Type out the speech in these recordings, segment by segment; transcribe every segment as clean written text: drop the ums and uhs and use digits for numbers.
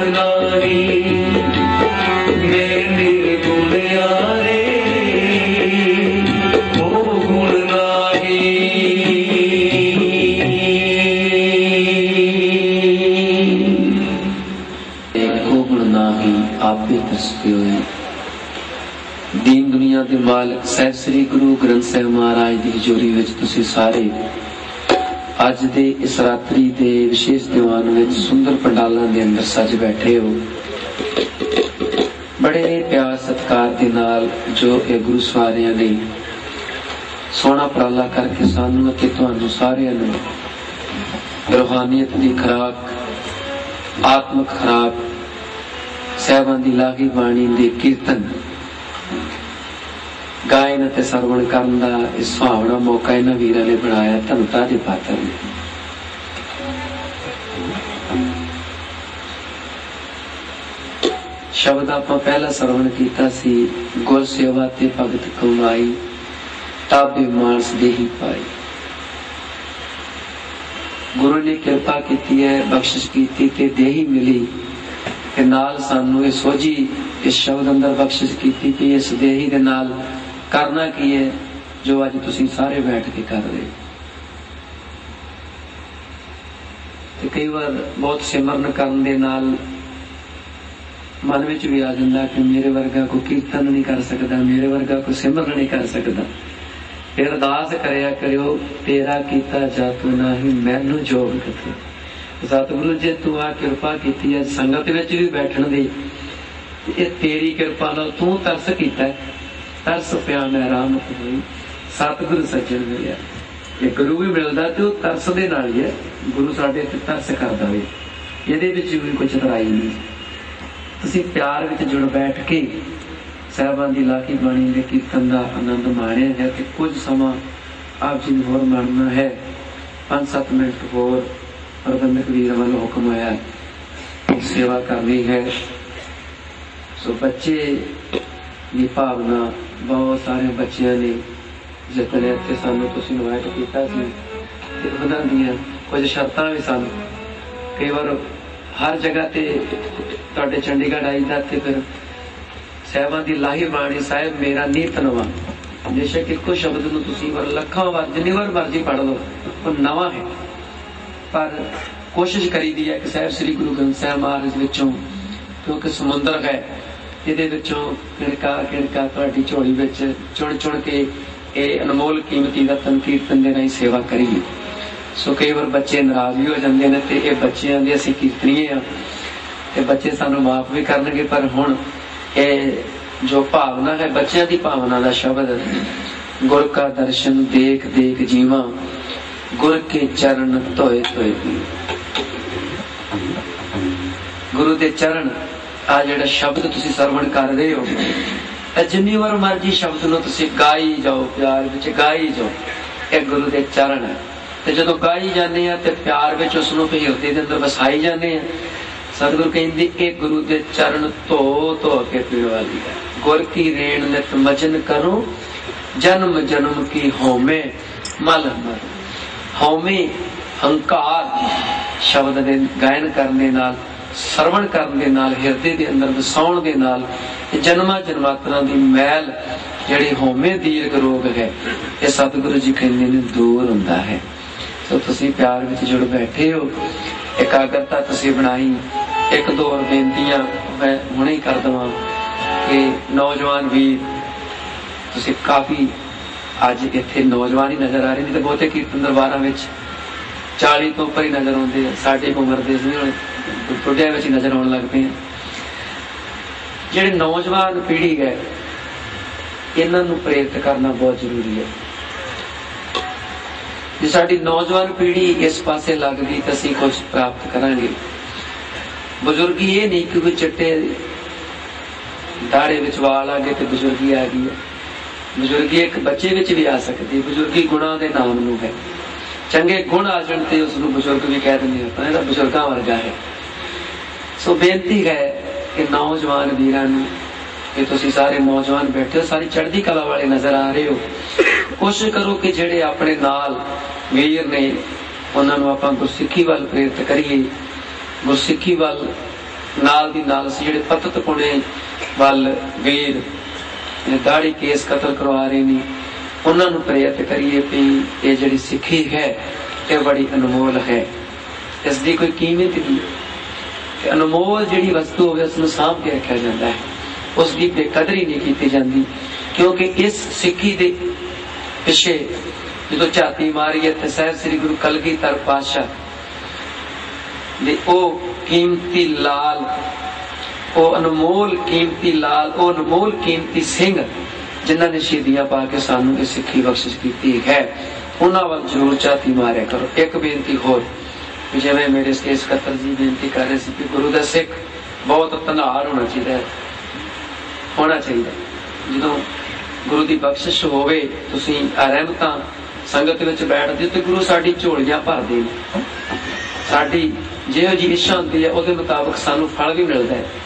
नाही मेरे गुण यारे वो गुण नाही। एको गुण नाही आपे दसते होए। दीन दुनिया के मालिक साहिब श्री गुरु ग्रंथ साहिब महाराज की हजूरी विच तुसीं सारे अज दे इस रात्रि दे विशेष दीवान विच सुंदर पंडालां दे अंदर सज बैठे हो। बड़े प्यार सत्कार दे नाल जो ये गुरु सवारियां ने सोहना उपराला करके सानू अते तुहानू सारिआं नूं रूहानियत दी खुराक आत्मक खुराक साहिबां दी लागी बाणी दे कीर्तन गायन ते सरवण करन दा इस सुहावना मौका इन्हां वीरां ने बनाया। धनता दे पात्र ने शब्द आपां पहला सरवण कीता सी गुर सेवा ते भगत कमाई ताबे मानस देही पाई। गुरु ने कृपा कीती है बख्शिश कीती ते देही मिली ते नाल सानू इह सोझी इस शब्द अंदर बख्शिश कीती कि इस देही दे नाल करना की है जो अज तुसीं सारे बैठ के कर रहे। ते कई बार बहुत सिमरन करन दे नाल मन विच भी आ जांदा कि मेरे वर्गा को कीर्तन नहीं कर सकता, मेरे वर्गा को सिमरन नहीं कर सकता। फिर अरदास करया करियो तेरा कीता जातू नाही मैनू जोग किथे। सतगुरु जे तू आ कृपा कीती है संगत विच भी बैठण दी, ये तेरी कृपा नाल तू तरस कीता है। तरस पिया मैं रामत हुई सतगुरु सज्जन मिलिया। ये गुरु भी मिलदा ते तरस दे नाल ही है। गुरु साडे ते तरस करदा वे, इहदे विच भी कोई चतुराई नहीं। तुसीं प्यार विच जुड़ बैठ के साहिबां दी लाकी बाणी दे कीर्तन दा आनंद माणिया है ते कुछ समा आप जी नूं होर माणना है। 5-7 मिनट होर प्रबंधक वीर वालों हुक्म होया सेवा करनी है। सो बच्चे की भावना बहुत सारे बच्चों ने जितने इत्थे सानू तुसीं इनवाइट कीता सी ते उन्हां दीयां कुछ शर्तां भी सन। कई बार हर जगह ते तुहाडे चंडीगढ़ आईदा ते फिर साहिबां दी लाही बाणी साहिब मेरा नीत नवां बेशक इक्को शब्द नूं तुसीं लखां वार जिन्नी वार मर्जी पढ़ लो वो नवां है, पर कोशिश करी दी है कि साहिब श्री गुरु ग्रंथ साहिब महाराज विचों क्योंकि समुंदर है इहदे विचों किणका किणका तुहाडी झोली विच चुण चुण के ये अनमोल कीमती रतन कीर्तन दे राहीं सेवा करिए। सो कई बार बच्चे नाराज भी हो जाते हैं ते ये बच्चों दे असीं कीर्तनीए आ ते बच्चे सानू माफ भी करनगे, पर हुण ये जो भावना है बच्चों की भावना का शब्द गुर का दर्शन देख देख जीवा गुर के चरण धोए धोए गुरु के चरण आ जिहड़ा शब्द तुसीं सरवण कर रहे हो जिन्नी बार मर्जी शब्द नूं तुसीं गाई जाओ प्यार विच गाई जाओ। यह गुरु के चरण है ते जदों गाई जाने आ ते प्यार विच उस नूं हिरदे दे अंदर वसाई जाने आ। सतगुरु कहंदे ए गुरु के चरण धो धो के पीण वाली है। गुर की रेण नित मजन करो जन्म जन्म की होमे मल मल। होमे हंकार शब्द दे गायन करने नाल सरवण करने नाल हिरदे दे अंदर वसाउण दे नाल जन्मां जन्मांतरां दी मैल जिहड़ी होमे दीर्घ रोग है ये सतगुरु जी कहंदे ने दूर हुंदा है। तो तुसीं प्यार विच जुड़ बैठे हो, एकाग्रता तुसीं बनाई। एक दो और बेनतियां मैं हुणे ही कर दवां कि नौजवान वीर तुसीं काफ़ी अज इत्थे नौजवान ही नज़र आ रहे, नहीं तो बहुते कीर्तन दरबारां विच 40 तो उपर ही नज़र आउंदे आ। साडी उमर दे बुढ़िया विच नज़र आउण लग पे। जिहड़ी नौजवान पीढ़ी है इन्हां नूं प्रेरित करना बहुत जरूरी है। जे साडी नौजवान पीढ़ी इस पासे लगदी तां असीं कुछ प्राप्त करांगे। बुजुर्गी ये नहीं कि कोई चिट्टे दाड़े विच वाल आ गए तो बुजुर्गी आ गई है। बुजुर्गी एक बच्चे विच भी आ सकती है। बुजुर्गी गुणां दे नाम नूं है। चंगे गुण आ जाण ते उसनूं बुजुर्ग भी कह दिंदे आ, इहदा बुजुर्गां वर्गा है। सो बेनती है कि नौजवान वीरां नूं कि तुसीं सारे नौजवान बैठे हो, सारी चढ़दी कला वाले नजर आ रहे हो, कोशिश करो कि जिहड़े अपने नाल वीर ने उन्हां नूं आपां गुरसिੱਖੀ ਵੱਲ प्रेरित करिए। गुरसिੱਖੀ ਵੱਲ नाल दी नाल असीं जिहड़े पतत पुणे वल वीर दाढ़ी केस कतल करवा रहे ने उन्हां नूं प्रेरित करिए भी ये जिहड़ी सिक्खी है ये बड़ी अनमोल है, इसकी कोई कीमत नहीं। अनमोल जिहड़ी वस्तु होवे उसनूं सांभ के रखिया जाता है, उसकी बेकदरी नहीं की जाती, क्योंकि इस सिक्खी दे पिछे जो झाती मारी है तो साहिब श्री गुरु कलगीधर पातशाह दे ओ कीमती लाल, ओ अनमोल कीमती लाल, ओ अनमोल कीमती सिंह जिन्हों ने शहीदियां पा के सानू ये सिक्खी बख्शिश की है, उन्होंने वाल जरूर झाती मारिया करो। एक बेनती होर, जिवें मेरे स्टेज सकत्तर जी बेनती कर रहे कि गुरु का सिख बहुत धनाड़ होना चाहिए, जो गुरु की बख्शिश होवे तुसीं रहमतां संगत विच बैठदे ते गुरु साडी झोलियां भरदे ने, साडी जिहो जी इच्छा हुंदी है उहदे मुताबक सानू फल भी मिलदा है।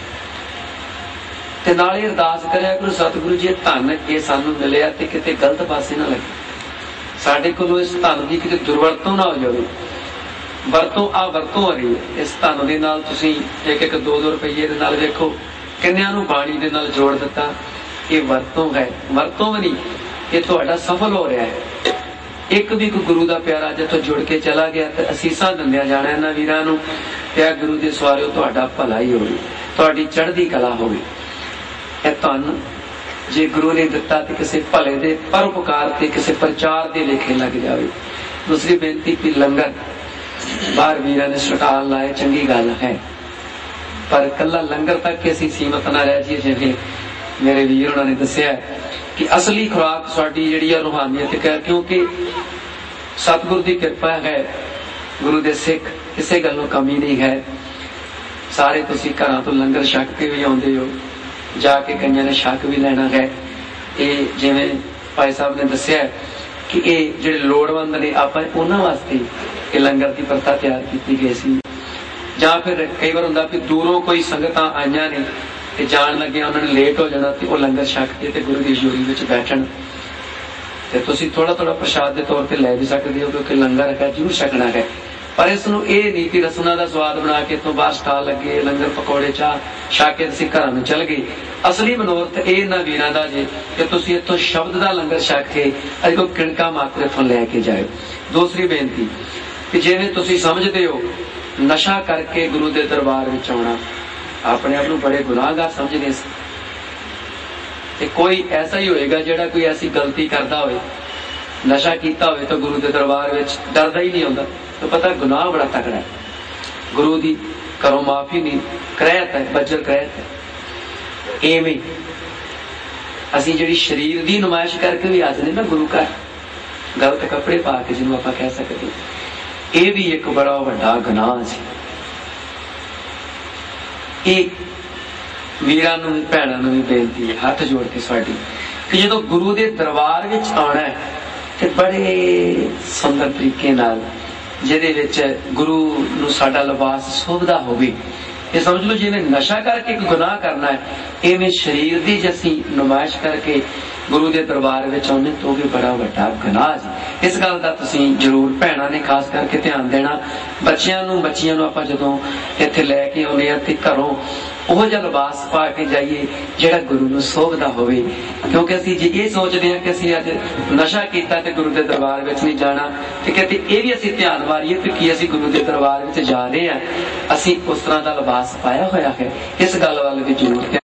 ते नाले अरदास करिया गुरु सतगुरु जी धन ये सानू मिलिया ते किते गलत पासे ना लगे, साडे कोलों इस धन की किते दुर्वरतों ना हो जाए। वरतों आ वरतों हो रही है, इस धन दे नाल तुसीं एक एक 2-2 रुपये दे नाल वेखो किन्नियां नूं बाणी दे नाल जोड़ दिता, ये वरतों है, वरतों भी नहीं, ये तुहाडा सफल हो रहा है। एक भी कोई गुरु का प्यारा जिथों जुड़ के चला गया तो असीसां दिंदियां जाना इन्हां वीरां नूं, ते गुरु दे सवारिओ तुहाडा भला ही होवे, तुहाडी चढ़दी कला होवे। ਇਹ ਧਨ जे गुरु ने दिता तो किसी भले दे परोपकार ते किसी प्रचार दे लेखे लग जाए। दूसरी बेनती कि लंगर बाहर वीरां ने स्टाल लाए, चंगी गल है, पर कला लंगर तक के असीं सीमित ना रह जाइए। जिवें मेरे वीर उन्होंने दस्सिया कि असली खुराक साडी जिहड़ी है रूहानियत है, क्योंकि सतगुरु की कृपा है, गुरु दे सिख किसी गल्लों कमी नहीं है। सारे तुसीं घरां तो लंगर छक के भी आउंदे हो, जाके कईयां ने छक भी लेना है। ये जिवें भाई साहब ने दस्सिया कि ये जिहड़े लोड़वंद ने आपां उन्हां वास्ते ये लंगर की प्रथा तैयार की गई सी, जां फिर कई बार हुंदा कि दूरों कोई संगतां आईयां ने ते जाण लगे उन्होंने लेट हो जाना, तो लंगर छक के ते गुरु की हजूरी विच बैठण, ते तुसीं थोड़ा थोड़ा प्रसाद के तौर पर लै भी सकदे हो, क्योंकि लंगर है जरूर छकना है। पर इसनूं ये नीति रसना का स्वाद बना के तो बाहर स्टाल लगे लंगर पकौड़े चाह छक के असीं घरां नूं चल गए। असली मनोरथ ये इन्हां वीरां दा जे कि तुसीं इत्थों शब्द का लंगर छक के अजे कोई किणका मात्र इत्थों लैके जाओ। दूसरी बेनती कि जिवें तुसीं समझदे हो नशा करके गुरु के दरबार विच आउणा, अपने आप नूं बड़े गुनाहगार समझदे सी, कोई ऐसा ही होएगा जिहड़ा कोई ऐसी गलती करदा होए, नशा कीता होए तो गुरु के दरबार विच डरदा ही नहीं आउंदा, तो पता गुनाह बड़ा तगड़ा है। गुरु की करो माफी नहीं, करैत है, बज्जर करैत है। एवें असीं जिहड़ी शरीर की नुमाइश करके भी आजने ना गुरु घर गलत कपड़े पा के जिन्हों आपां कह सकते, ये भी एक बड़ा वड्डा गुनाह सी। वीरां नूं भैणां नूं भी बेनती है हाथ जोड़ के साडी कि जदों गुरु के दरबार विच आउणा है ते बड़े सुंदर तरीके नाल जिहदे विच गुरु नूं साडा लिबास शोभदा होवे। ये समझ लो जिवें नशा करके एक गुनाह करना है, इवें शरीर की जसी नुमाइश करके गुरु के दरबार विच आउणे तो भी बड़ा वड्डा गुनाह जी। इस गल दा तुसीं जरूर भैणां ने खास करके ध्यान देना। बच्चियां नूं आपां जदों इत्थे लैके आउणे आ ते घरों ओह जिहा लिबास पा के जाइए जिहड़ा गुरु नूं शोभदा होवे, क्योंकि असीं जे ये सोचते हैं कि असीं अज नशा कीता ते गुरु के दरबार विच नहीं जाना, ते कहते ये भी असीं ध्यान मारीए कि असीं गुरु के दरबार विच जा रहे हैं, असीं उस तरह का लिबास पाया होया है। इस गल वाल भी जरूर